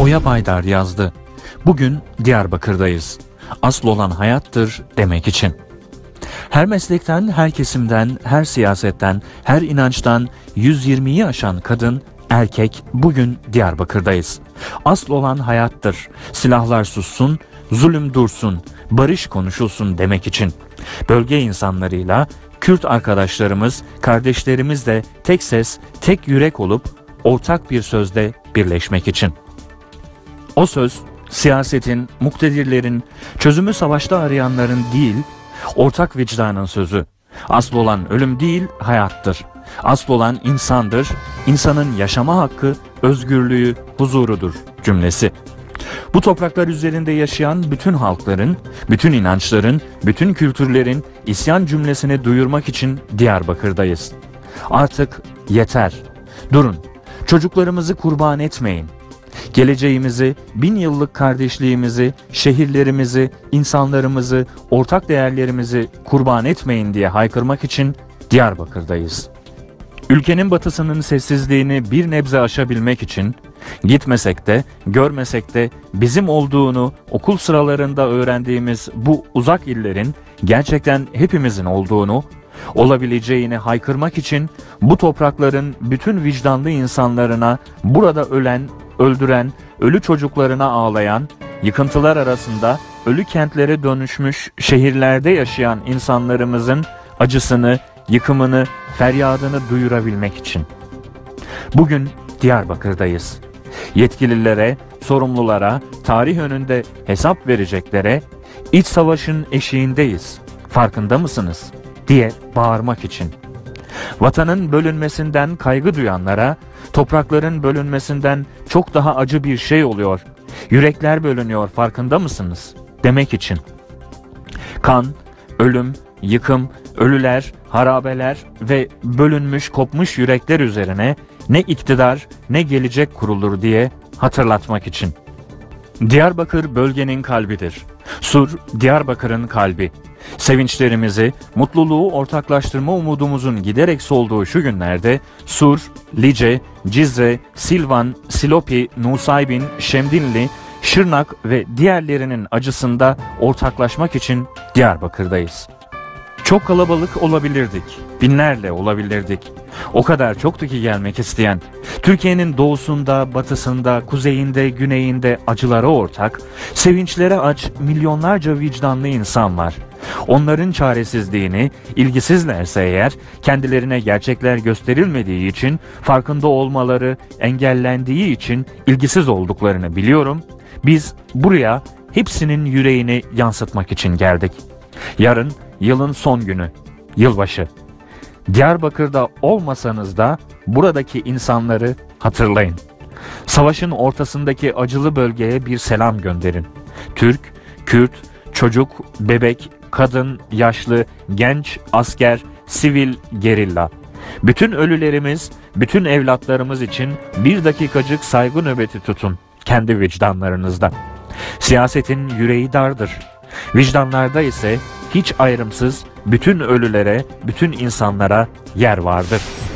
Oya Baydar yazdı. Bugün Diyarbakır'dayız. Asıl olan hayattır demek için. Her meslekten, her kesimden, her siyasetten, her inançtan 120'yi aşan kadın, erkek bugün Diyarbakır'dayız. Asıl olan hayattır. Silahlar sussun, zulüm dursun, barış konuşulsun demek için. Bölge insanlarıyla, Kürt arkadaşlarımız, kardeşlerimizle tek ses, tek yürek olup ortak bir sözde birleşmek için. O söz, siyasetin, muktedirlerin, çözümü savaşta arayanların değil, ortak vicdanın sözü. Asıl olan ölüm değil, hayattır. Asıl olan insandır, insanın yaşama hakkı, özgürlüğü, huzurudur cümlesi. Bu topraklar üzerinde yaşayan bütün halkların, bütün inançların, bütün kültürlerin isyan cümlesini duyurmak için Diyarbakır'dayız. Artık yeter. Durun. Çocuklarımızı kurban etmeyin. Geleceğimizi, 1000 yıllık kardeşliğimizi, şehirlerimizi, insanlarımızı, ortak değerlerimizi kurban etmeyin diye haykırmak için Diyarbakır'dayız. Ülkenin batısının sessizliğini bir nebze aşabilmek için gitmesek de, görmesek de bizim olduğunu okul sıralarında öğrendiğimiz bu uzak illerin gerçekten hepimizin olduğunu, olabileceğini haykırmak için bu toprakların bütün vicdanlı insanlarına, burada ölen, öldüren, ölü çocuklarına ağlayan, yıkıntılar arasında ölü kentlere dönüşmüş şehirlerde yaşayan insanlarımızın acısını, yıkımını, feryadını duyurabilmek için. Bugün Diyarbakır'dayız. Yetkililere, sorumlulara, tarih önünde hesap vereceklere, iç savaşın eşiğindeyiz, farkında mısınız diye bağırmak için. Vatanın bölünmesinden kaygı duyanlara, toprakların bölünmesinden çok daha acı bir şey oluyor, yürekler bölünüyor, farkında mısınız demek için. Kan, ölüm, yıkım, ölüler, harabeler ve bölünmüş, kopmuş yürekler üzerine ne iktidar ne gelecek kurulur diye hatırlatmak için. Diyarbakır bölgenin kalbidir. Sur, Diyarbakır'ın kalbi. Sevinçlerimizi, mutluluğu ortaklaştırma umudumuzun giderek solduğu şu günlerde Sur, Lice, Cizre, Silvan, Silopi, Nusaybin, Şemdinli, Şırnak ve diğerlerinin acısında ortaklaşmak için Diyarbakır'dayız. Çok kalabalık olabilirdik, binlerle olabilirdik. O kadar çoktu ki gelmek isteyen. Türkiye'nin doğusunda, batısında, kuzeyinde, güneyinde acılara ortak, sevinçlere aç milyonlarca vicdanlı insan var. Onların çaresizliğini, ilgisizlerse eğer, kendilerine gerçekler gösterilmediği için, farkında olmaları engellendiği için ilgisiz olduklarını biliyorum. Biz buraya hepsinin yüreğini yansıtmak için geldik. Yarın yılın son günü, yılbaşı. Diyarbakır'da olmasanız da buradaki insanları hatırlayın. Savaşın ortasındaki acılı bölgeye bir selam gönderin. Türk, Kürt, çocuk, bebek, kadın, yaşlı, genç, asker, sivil, gerilla. Bütün ölülerimiz, bütün evlatlarımız için bir dakikacık saygı nöbeti tutun kendi vicdanlarınızda. Siyasetin yüreği dardır. Vicdanlarda ise hiç ayrımsız bütün ölülere, bütün insanlara yer vardır.